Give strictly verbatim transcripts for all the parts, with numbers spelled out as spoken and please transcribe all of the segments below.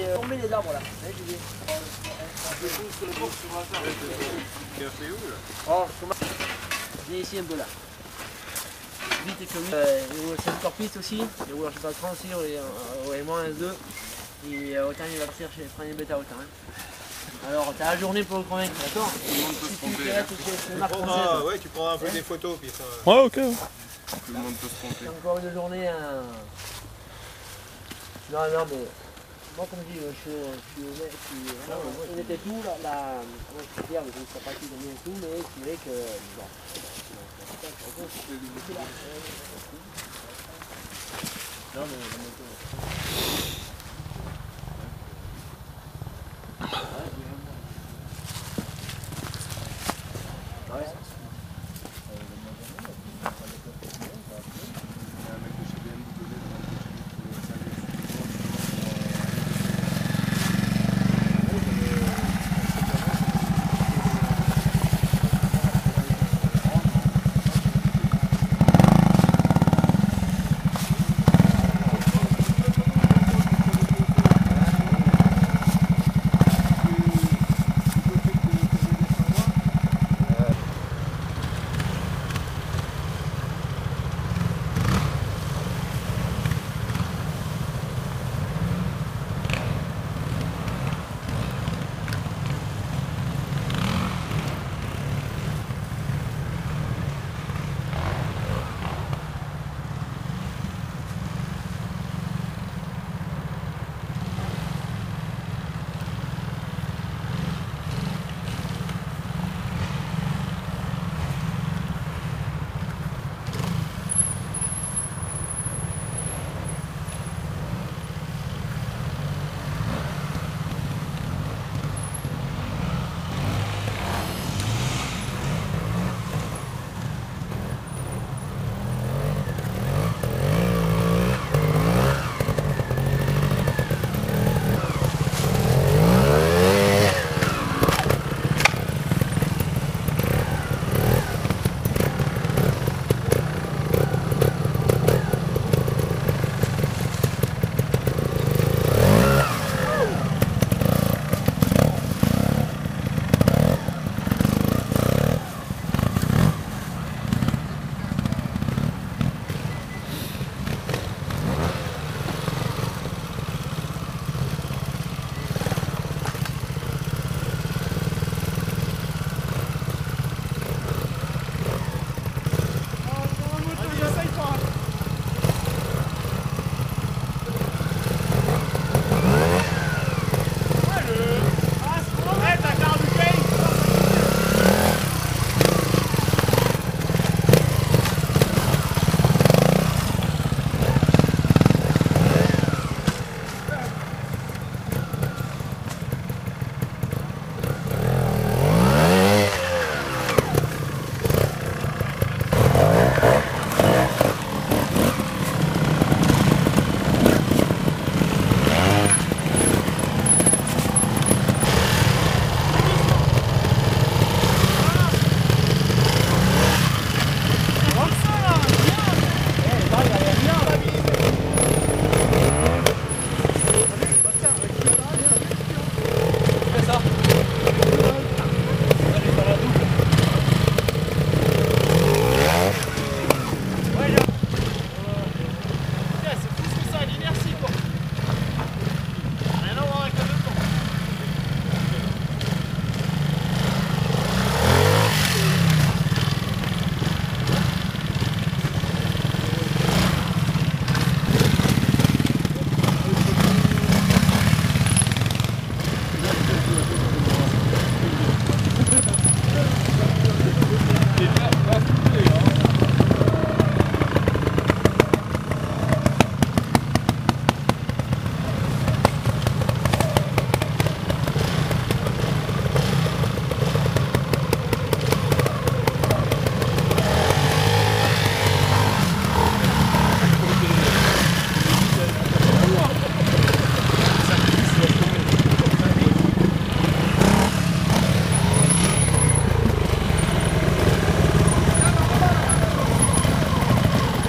euh, tomber les arbres là. Oh, viens ici un peu là. Vite et comme euh, c'est encore piste aussi, et où je sais pas trente aussi, et moins un deux. Et euh, autant il va partir chez prendre les bêta autant. Hein. Alors t'as la journée pour le convaincre, d'accord? Tout le monde peut se tromper. Ah ouais, tu prendras un peu des photos puis ça. Ouais, ok. Tout le monde peut se tromper. Encore une journée. Hein. Non, non, mais moi, comme je dis, je suis honnête. On était tout là, là. Moi, je suis fier de sa partie de bien et tout, mais c'est vrai que. Bon. Non, mais. Ouais.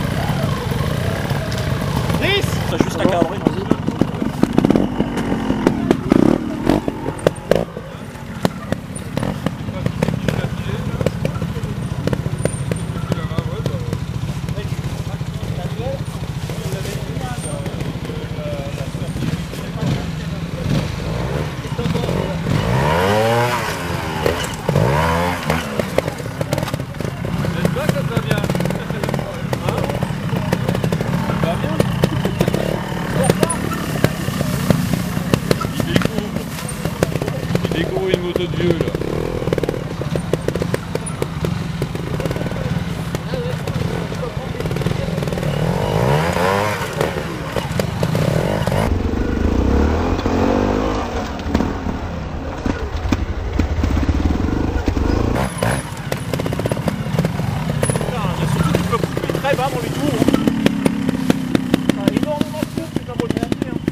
T'as juste à cadrer. pneus de vieux là. Très bas dans les tours. Ça a énormément de coups, c'est un beau de monter. Hein.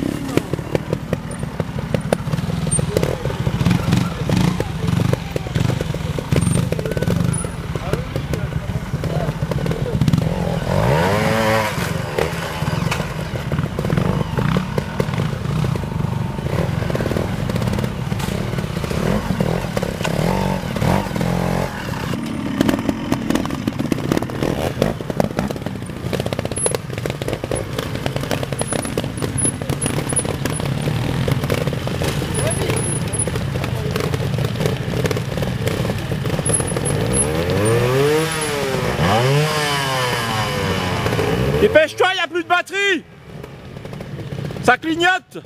Dépêche-toi, il n'y a plus de batterie. Ça clignote.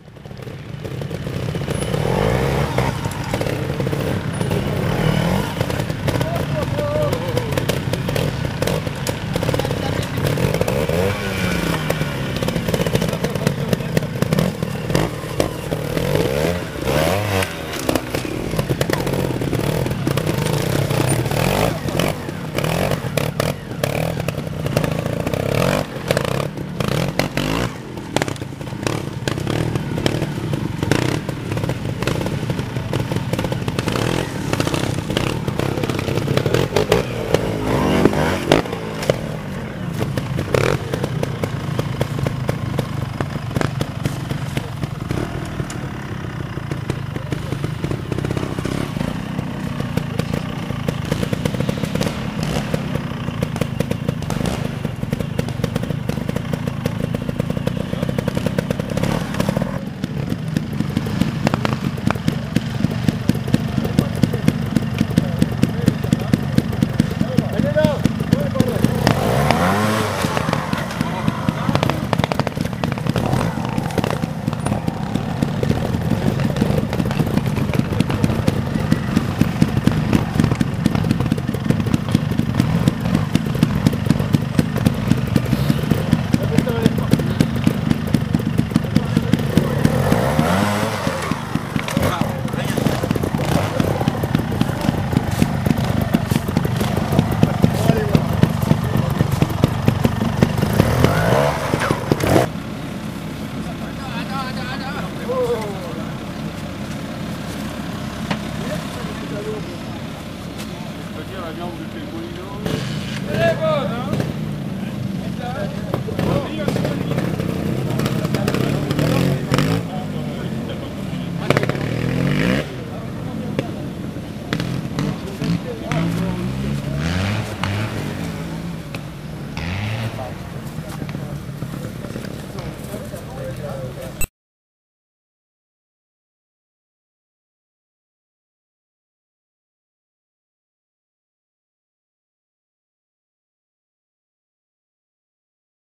C'est-à-dire la viande de Pellegrino.